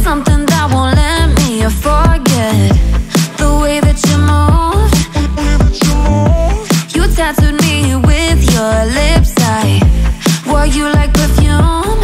something that won't let me forget the way that you move. You tattooed me with your lips. I wore you like perfume.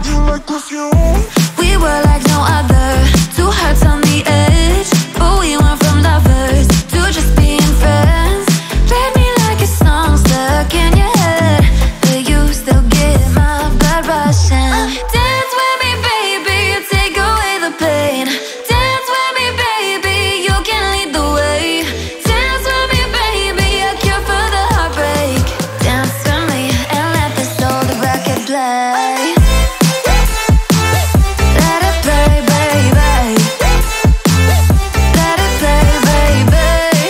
We were like no other, two hearts on the edge, but we went from lovers to just being friends. Played me like a song stuck in your head, but you still get my blood rushing. Dance with me, baby, you take away the pain. Dance with me, baby, you can lead the way. Dance with me, baby, a cure for the heartbreak. Dance with me and let this old record play. Let it play, baby. Let it play, baby.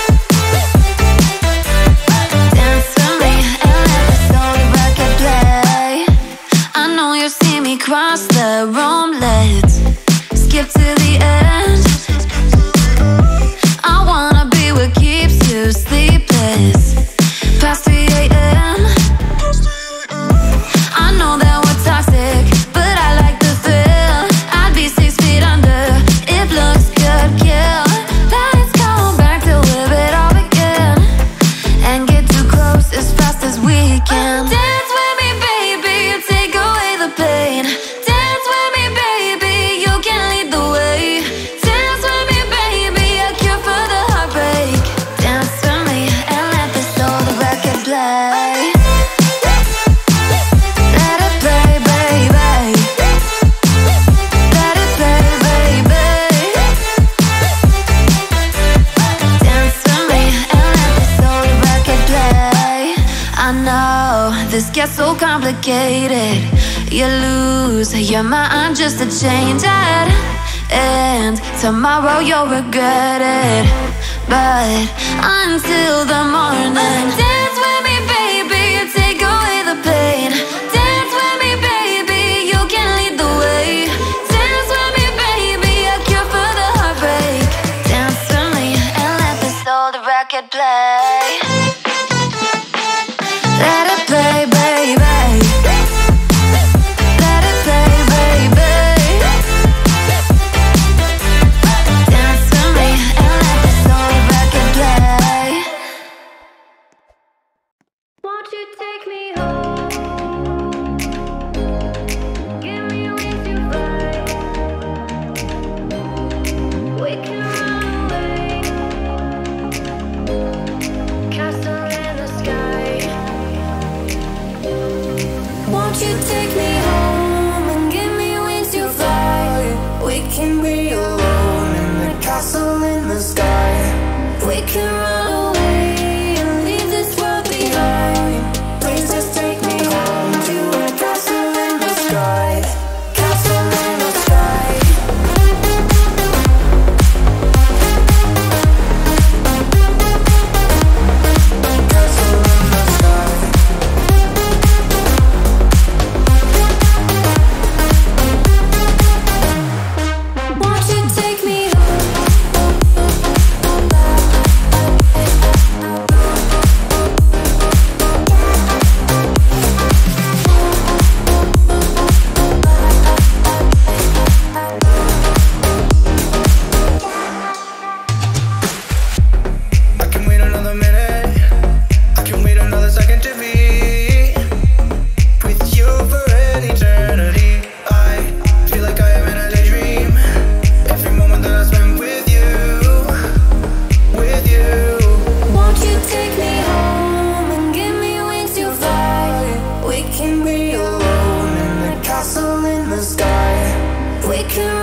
Dance with me and let this old record play. I know you see me cross the room, let's skip to the end. I wanna be what keeps you sleepless past 3 a.m. I know that we're toxic, but I like the thrill. I'd be 6 feet under if looks could kill. Let's go back to live it all again and get too close as fast as we can. Dance with me, baby, you take away the pain. Dance with me, baby, you can lead the way. Dance with me, baby, a cure for the heartbreak. Dance with me and let this old record play. Let it play, baby. Let it play, baby. Dance with me and let this old record play. I know this gets so complicated. You lose your mind just to change it, and tomorrow you'll regret it. But until the morning, dance with me, baby, you take away the pain. Dance with me, baby, you can lead the way. Dance with me, baby, a cure for the heartbreak. Dance with me and let this old record play. Let it play, baby. Let it play, baby. Dance with me and let this old record play. Won't you take me home? Give me wings to fly. We can run away. Castle in the sky. Won't you take me home and give me wings to fly? We can be alone in the castle in the sky. We can run away and leave this world behind. Please just take me home to a castle in the sky. Castle in the sky. Castle in the sky. Won't you take me I can wait another minute. I can wait another second to be with you for an eternity. I feel like I am in a daydream. Every moment that I spend with you, with you. Won't you take me home and give me wings to fly? We can be alone in the castle in the sky. We can